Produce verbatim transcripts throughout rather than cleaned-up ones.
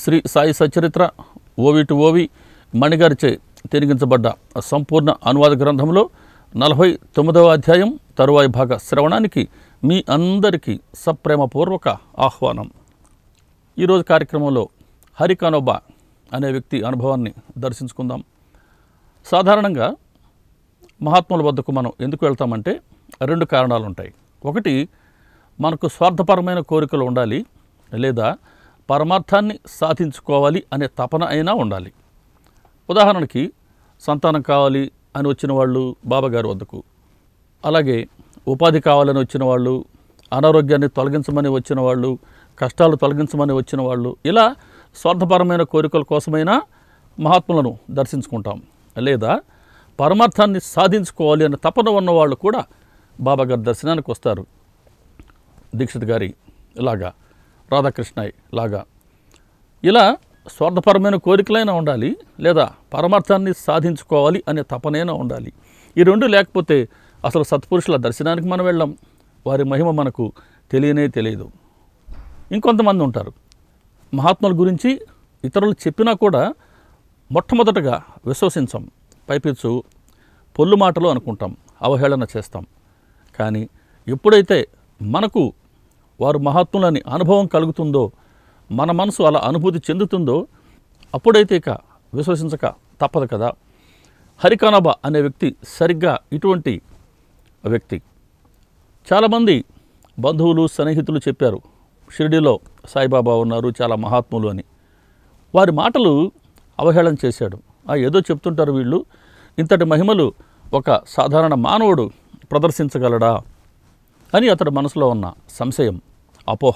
శ్రీ సాయి సచరిత్ర ఓవి టు ఓవి మణిగారిచే తిరిగించబడ్డ సంపూర్ణ అనువాద గ్రంథంలో నలభై తొమ్మిదవ అధ్యాయం తరువాయి భాగ శ్రవణానికి మీ అందరికీ సప్రేమపూర్వక ఆహ్వానం. ఈరోజు కార్యక్రమంలో హరికానోబా అనే వ్యక్తి అనుభవాన్ని దర్శించుకుందాం. సాధారణంగా మహాత్ముల వద్దకు మనం ఎందుకు వెళ్తామంటే రెండు కారణాలు ఉంటాయి. ఒకటి, మనకు స్వార్థపరమైన కోరికలు ఉండాలి, లేదా పరమార్థాన్ని సాధించుకోవాలి అనే తపన అయినా ఉండాలి. ఉదాహరణకి సంతానం కావాలి అని వచ్చిన వాళ్ళు బాబాగారి వద్దకు, అలాగే ఉపాధి కావాలని వచ్చిన వాళ్ళు, అనారోగ్యాన్ని తొలగించమని వచ్చిన వాళ్ళు, కష్టాలు తొలగించమని వచ్చిన వాళ్ళు, ఇలా స్వార్థపరమైన కోరికల కోసమైనా మహాత్ములను దర్శించుకుంటాం. లేదా పరమార్థాన్ని సాధించుకోవాలి అనే తపన ఉన్నవాళ్ళు కూడా బాబాగారి దర్శనానికి వస్తారు. దీక్షిత్ గారి లాగా, రాధాకృష్ణయ్య లాగా. ఇలా స్వార్థపరమైన కోరికలైనా ఉండాలి, లేదా పరమార్థాన్ని సాధించుకోవాలి అనే తపనైనా ఉండాలి. ఈ రెండు లేకపోతే అసలు సత్పురుషుల దర్శనానికి మనం వెళ్ళాం, వారి మహిమ మనకు తెలియనే తెలియదు. ఇంకొంతమంది ఉంటారు, మహాత్ముల గురించి ఇతరులు చెప్పినా కూడా మొట్టమొదటగా విశ్వసించం, పైపిచ్చు పొల్లు మాటలు అనుకుంటాం, అవహేళన చేస్తాం. కానీ ఎప్పుడైతే మనకు వారు మహాత్ములని అనుభవం కలుగుతుందో, మన మనసు అలా అనుభూతి చెందుతుందో, అప్పుడైతే ఇక విశ్వసించక తప్పదు కదా. హరికానోబా అనే వ్యక్తి సరిగ్గా ఇటువంటి వ్యక్తి. చాలామంది బంధువులు సన్నిహితులు చెప్పారు, షిరిడీలో సాయిబాబా ఉన్నారు, చాలా మహాత్ములు అని. వారి మాటలు అవహేళన చేశాడు. ఆ ఏదో చెప్తుంటారు వీళ్ళు, ఇంతటి మహిమలు ఒక సాధారణ మానవుడు ప్రదర్శించగలడా అని అతడి మనసులో ఉన్న సంశయం, అపోహ.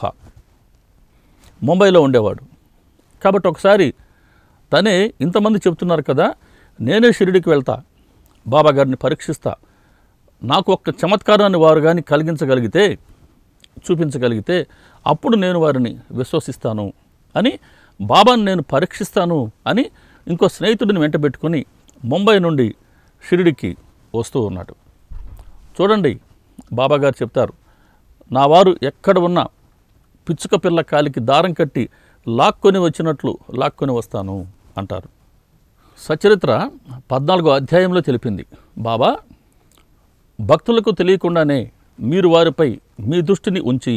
ముంబైలో ఉండేవాడు కాబట్టి ఒకసారి తనే ఇంతమంది చెప్తున్నారు కదా, నేనే షిరిడీకి వెళ్తా, బాబాగారిని పరీక్షిస్తా, నాకు ఒక్క చమత్కారాన్ని వారు కానీ కలిగించగలిగితే, చూపించగలిగితే అప్పుడు నేను వారిని విశ్వసిస్తాను అని, బాబాని నేను పరీక్షిస్తాను అని ఇంకో స్నేహితుడిని వెంటబెట్టుకుని ముంబై నుండి షిరిడీకి వస్తూ ఉన్నాడు. చూడండి, బాబాగారు చెప్తారు, నా వారు ఎక్కడ ఉన్నా పిచ్చుక పిల్ల కాలికి దారం కట్టి లాక్కొని వచ్చినట్లు లాక్కొని వస్తాను అంటారు. సచరిత్ర పద్నాలుగో అధ్యాయంలో తెలిపింది, బాబా భక్తులకు తెలియకుండానే మీరు వారిపై మీ దృష్టిని ఉంచి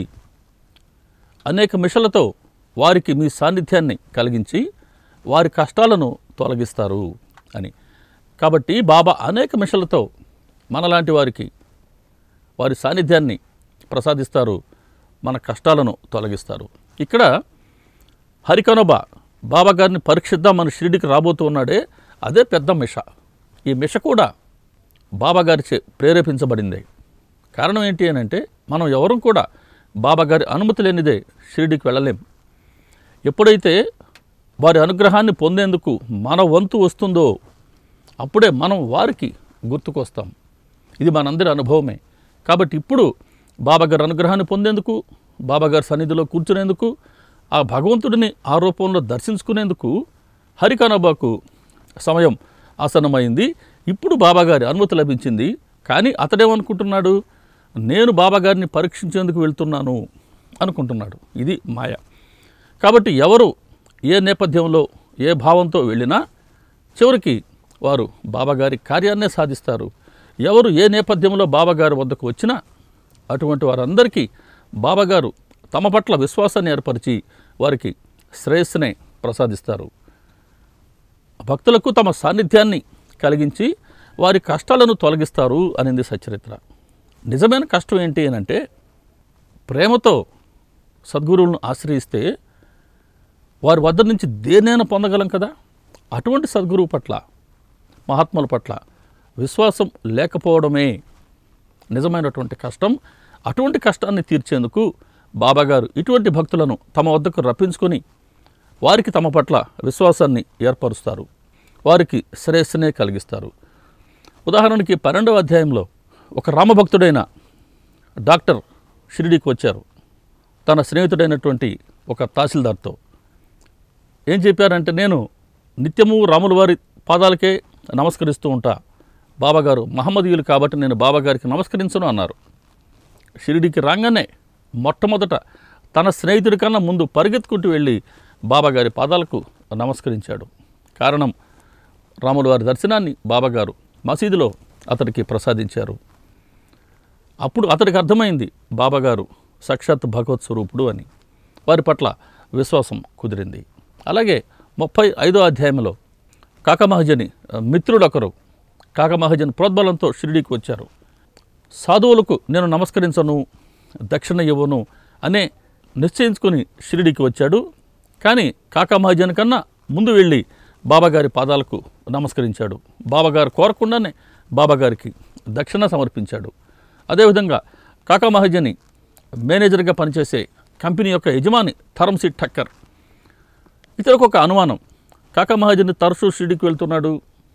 అనేక మిషలతో వారికి మీ సాన్నిధ్యాన్ని కలిగించి వారి కష్టాలను తొలగిస్తారు అని. కాబట్టి బాబా అనేక మిషలతో మనలాంటి వారికి వారి సాన్నిధ్యాన్ని ప్రసాదిస్తారు, మన కష్టాలను తొలగిస్తారు. ఇక్కడ హరికానోబా బాబాగారిని పరీక్షిద్దాం మన షిరిడీకి రాబోతూ ఉన్నాడే, అదే పెద్ద మిష. ఈ మిష కూడా బాబాగారిచే ప్రేరేపించబడిందే. కారణం ఏంటి అని అంటే, మనం ఎవరూ కూడా బాబాగారి అనుమతి లేనిదే షిరిడీకి వెళ్ళలేం. ఎప్పుడైతే వారి అనుగ్రహాన్ని పొందేందుకు మన వంతు వస్తుందో అప్పుడే మనం వారికి గుర్తుకొస్తాం. ఇది మనందరి అనుభవమే. కాబట్టి ఇప్పుడు బాబాగారి అనుగ్రహాన్ని పొందేందుకు, బాబాగారి సన్నిధిలో కూర్చునేందుకు, ఆ భగవంతుడిని ఆ రూపంలో దర్శించుకునేందుకు హరికానోబాకు సమయం ఆసన్నమైంది. ఇప్పుడు బాబాగారి అనుమతి లభించింది. కానీ అతడేమనుకుంటున్నాడు, నేను బాబాగారిని పరీక్షించేందుకు వెళ్తున్నాను అనుకుంటున్నాడు. ఇది మాయ. కాబట్టి ఎవరు ఏ నేపథ్యంలో ఏ భావంతో వెళ్ళినా చివరికి వారు బాబాగారి కార్యాన్నే సాధిస్తారు. ఎవరు ఏ నేపథ్యంలో బాబాగారి వద్దకు వచ్చినా అటువంటి వారందరికీ బాబాగారు తమ పట్ల విశ్వాసాన్ని ఏర్పరిచి వారికి శ్రేయస్సునే ప్రసాదిస్తారు. భక్తులకు తమ సాన్నిధ్యాన్ని కలిగించి వారి కష్టాలను తొలగిస్తారు అనేది సచరిత్ర. నిజమైన కష్టం ఏంటి అని అంటే, ప్రేమతో సద్గురువులను ఆశ్రయిస్తే వారి వద్ద నుంచి దేనైనా పొందగలం కదా. అటువంటి సద్గురువు పట్ల, మహాత్ముల పట్ల విశ్వాసం లేకపోవడమే నిజమైనటువంటి కష్టం. అటువంటి కష్టాన్ని తీర్చేందుకు బాబాగారు ఇటువంటి భక్తులను తమ వద్దకు రప్పించుకొని వారికి తమ పట్ల విశ్వాసాన్ని ఏర్పరుస్తారు, వారికి శ్రేయస్సునే కలిగిస్తారు. ఉదాహరణకి పన్నెండవ అధ్యాయంలో ఒక రామభక్తుడైన డాక్టర్ షిరిడీకి వచ్చారు తన స్నేహితుడైనటువంటి ఒక తహసీల్దార్తో. ఏం చెప్పారంటే, నేను నిత్యము రాముల వారి పాదాలకే నమస్కరిస్తూ ఉంటా, బాబాగారు మహమ్మదీయులు కాబట్టి నేను బాబాగారికి నమస్కరించను అన్నారు. షిరిడీకి రాగానే మొట్టమొదట తన స్నేహితుడి కన్నా ముందు పరిగెత్తుకుంటూ వెళ్ళి బాబాగారి పాదాలకు నమస్కరించాడు. కారణం, రాముల వారి దర్శనాన్ని బాబాగారు మసీదులో అతడికి ప్రసాదించారు. అప్పుడు అతడికి అర్థమైంది బాబాగారు సాక్షాత్ భగవత్ స్వరూపుడు అని. వారి పట్ల విశ్వాసం కుదిరింది. అలాగే ముప్పై ఐదో అధ్యాయంలో కాకా మహాజని మిత్రుడొకరు కాకా మహాజని ప్రోద్బలంతో షిరిడీకి వచ్చారు. సాధువులకు నేను నమస్కరించను, దక్షిణ ఇవ్వను అనే నిశ్చయించుకొని షిరిడీకి వచ్చాడు. కానీ కాకా మహాజన్ కన్నా ముందు వెళ్ళి బాబాగారి పాదాలకు నమస్కరించాడు. బాబాగారు కోరకుండానే బాబాగారికి దక్షిణ సమర్పించాడు. అదేవిధంగా కాకా మహాజని మేనేజర్గా పనిచేసే కంపెనీ యొక్క యజమాని ధరంసి ఠక్కర్, ఇతరులకు ఒక అనుమానం, కాకా మహాజన్ తరచూ షిరిడీకి వెళ్తున్నాడు,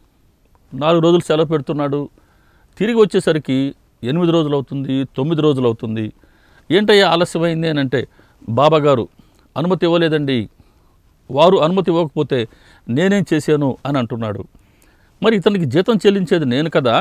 నాలుగు రోజులు సెలవు పెడుతున్నాడు, తిరిగి వచ్చేసరికి ఎనిమిది రోజులు అవుతుంది, తొమ్మిది రోజులు అవుతుంది, ఏంటయ్యా ఆలస్యమైంది అని అంటే, బాబాగారు అనుమతి ఇవ్వలేదండి, వారు అనుమతి ఇవ్వకపోతే నేనేం చేశాను అని అంటున్నాడు. మరి ఇతనికి జీతం చెల్లించేది నేను కదా,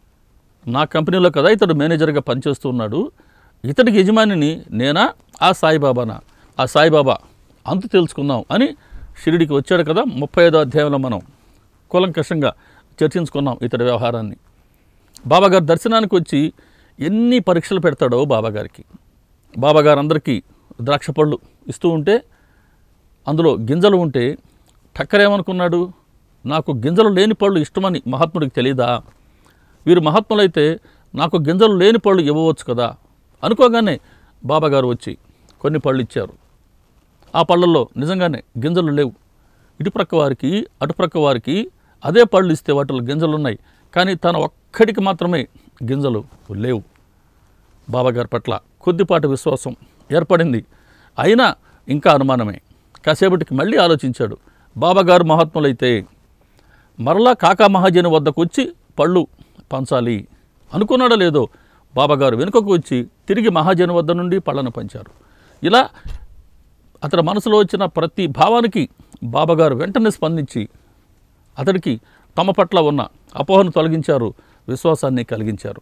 నా కంపెనీలో కదా ఇతడు మేనేజర్గా పనిచేస్తున్నాడు, ఇతడికి యజమానిని నేనా ఆ సాయిబాబానా? ఆ సాయిబాబా అంతు తెలుసుకుందాం అని షిరిడీకి వచ్చాడు కదా. ముప్పై ఐదో అధ్యాయంలో మనం కూలంకషంగా చర్చించుకున్నాం ఇతడి వ్యవహారాన్ని. బాబాగారు దర్శనానికి వచ్చి ఎన్ని పరీక్షలు పెడతాడో బాబాగారికి. బాబాగారు అందరికీ ద్రాక్ష పళ్ళు ఇస్తూ ఉంటే అందులో గింజలు ఉంటే ఠక్కర్ ఏమనుకున్నాడు, నాకు గింజలు లేని పళ్ళు ఇష్టమని మహాత్ముడికి తెలియదా, వీరు మహాత్ములైతే నాకు గింజలు లేని పళ్ళు ఇవ్వవచ్చు కదా అనుకోగానే బాబాగారు వచ్చి కొన్ని పళ్ళు ఇచ్చారు. ఆ పళ్ళల్లో నిజంగానే గింజలు లేవు. ఇటుప్రక్క వారికి అటుప్రక్క వారికి అదే పళ్ళు ఇస్తే వాటిలో గింజలు ఉన్నాయి, కానీ తన ఒక్కడికి మాత్రమే గింజలు లేవు. బాబాగారి పట్ల కొద్దిపాటి విశ్వాసం ఏర్పడింది. అయినా ఇంకా అనుమానమే. కాసేపటికి మళ్ళీ ఆలోచించాడు, బాబాగారు మహాత్ములైతే మరలా కాకా మహాజని వద్దకు వచ్చి పళ్ళు పంచాలి అనుకున్నాడో లేదో, బాబాగారు వెనుకకు వచ్చి తిరిగి మహాజని వద్ద నుండి పళ్ళను పంచారు. ఇలా అతడి మనసులో వచ్చిన ప్రతి భావానికి బాబాగారు వెంటనే స్పందించి అతడికి తమ పట్ల ఉన్న అపోహను తొలగించారు, విశ్వాసాన్ని కలిగించారు.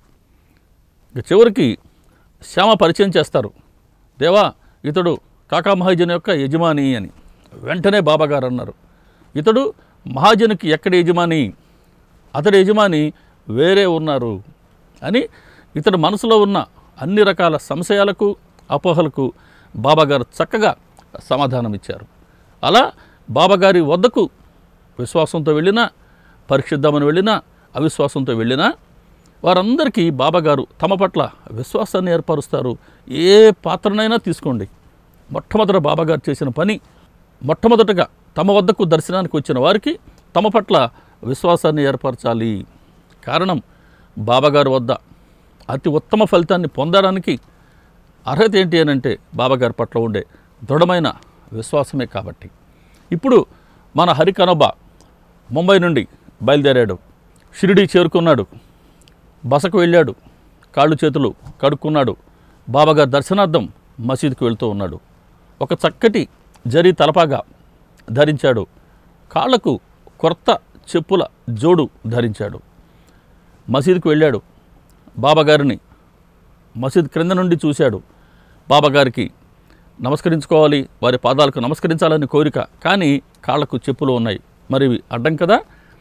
ఇక చివరికి శ్యామ పరిచయం చేస్తారు, దేవా ఇతడు కాకా మహాజన్ యొక్క యజమాని అని. వెంటనే బాబాగారు అన్నారు, ఇతడు మహాజనుకి ఎక్కడ యజమాని, అతడి యజమాని వేరే ఉన్నారు అని. ఇతడు మనసులో ఉన్న అన్ని రకాల సంశయాలకు అపోహలకు బాబాగారు చక్కగా సమాధానం ఇచ్చారు. అలా బాబాగారి వద్దకు విశ్వాసంతో వెళ్ళినా, పరీక్షిద్దామని వెళ్ళినా, అవిశ్వాసంతో వెళ్ళినా వారందరికీ బాబాగారు తమ పట్ల విశ్వాసాన్ని ఏర్పరుస్తారు. ఏ పాత్రనైనా తీసుకోండి, మొట్టమొదట బాబాగారు చేసిన పని మొట్టమొదటగా తమ వద్దకు దర్శనానికి వచ్చిన వారికి తమ పట్ల విశ్వాసాన్ని ఏర్పరచాలి. కారణం, బాబాగారి వద్ద అతి ఉత్తమ ఫలితాన్ని పొందడానికి అర్హత ఏంటి అని అంటే బాబాగారి పట్ల ఉండే దృఢమైన విశ్వాసమే. కాబట్టి ఇప్పుడు మన హరికనొబ ముంబై నుండి బయలుదేరాడు, షిరిడీ చేరుకున్నాడు, బసకు వెళ్ళాడు, కాళ్ళు చేతులు కడుక్కున్నాడు, బాబాగారి దర్శనార్థం మసీదుకు వెళ్తూ ఉన్నాడు. ఒక చక్కటి జరీ తలపాగా ధరించాడు, కాళ్లకు కొత్త చెప్పుల జోడు ధరించాడు. మసీదుకు వెళ్ళాడు, బాబాగారిని మసీద్ క్రింద నుండి చూశాడు. బాబాగారికి నమస్కరించుకోవాలి, వారి పాదాలకు నమస్కరించాలని కోరిక, కానీ కాళ్లకు చెప్పులు ఉన్నాయి, మరి అడ్డం కదా.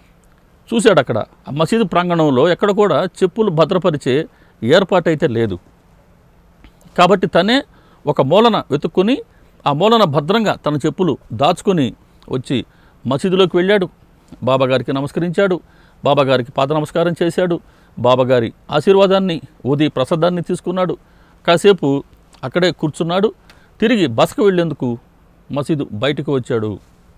చూశాడు అక్కడ ఆ మసీదు ప్రాంగణంలో ఎక్కడ కూడా చెప్పులు భద్రపరిచే ఏర్పాటైతే లేదు. కాబట్టి తనే ఒక మూలన వెతుక్కుని ఆ మూలన భద్రంగా తన చెప్పులు దాచుకొని వచ్చి మసీదులోకి వెళ్ళాడు. బాబాగారికి నమస్కరించాడు, బాబాగారికి పాద నమస్కారం చేశాడు, బాబాగారి ఆశీర్వాదాన్ని ఊది ప్రసాదాన్ని తీసుకున్నాడు. కాసేపు అక్కడే కూర్చున్నాడు. తిరిగి బసకు వెళ్ళేందుకు మసీదు బయటకు వచ్చాడు.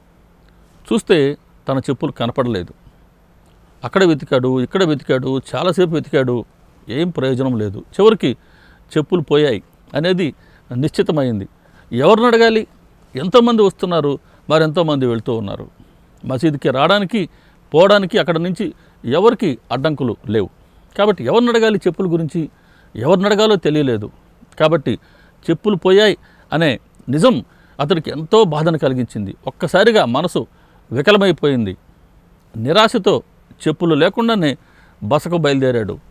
చూస్తే తన చెప్పులు కనపడలేదు. అక్కడ వెతికాడు, ఇక్కడ వెతికాడు, చాలాసేపు వెతికాడు, ఏం ప్రయోజనం లేదు. చివరికి చెప్పులు పోయాయి అనేది నిశ్చితమైంది. ఎవరిని అడగాలి? ఎంతోమంది వస్తున్నారు, మరెంతోమంది వెళ్తూ ఉన్నారు. మసీదుకి రావడానికి పోవడానికి అక్కడ నుంచి ఎవరికి అడ్డంకులు లేవు. కాబట్టి ఎవరిని అడగాలి చెప్పుల గురించి? ఎవరిని అడగాలో తెలియలేదు. కాబట్టి చెప్పులు పోయాయి అనే నిజం అతడికి ఎంతో బాధను కలిగించింది. ఒక్కసారిగా మనసు వికలమైపోయింది. నిరాశతో చెప్పులు లేకుండానే బసకు బయలుదేరాడు.